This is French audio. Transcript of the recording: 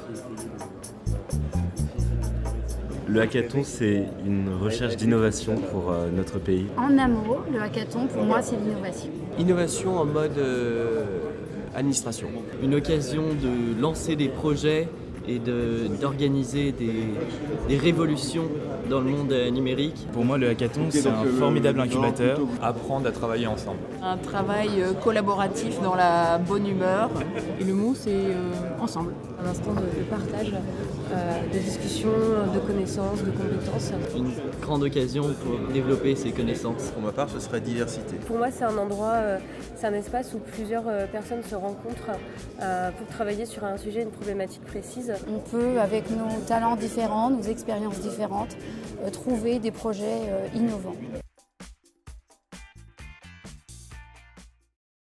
Le hackathon, c'est une recherche d'innovation pour notre pays. En un mot, le hackathon, pour moi, c'est l'innovation. Innovation en mode administration. Une occasion de lancer des projets et d'organiser des révolutions dans le monde numérique. Pour moi, le hackathon, c'est un formidable incubateur. Apprendre à travailler ensemble. Un travail collaboratif dans la bonne humeur. Et le mot, c'est ensemble. Un instant de partage, de discussion, de connaissances, de compétences. Une grande occasion pour développer ses connaissances. Pour ma part, ce serait diversité. Pour moi, c'est un endroit, c'est un espace où plusieurs personnes se rencontrent pour travailler sur un sujet, une problématique précise. On peut, avec nos talents différents, nos expériences différentes, trouver des projets innovants.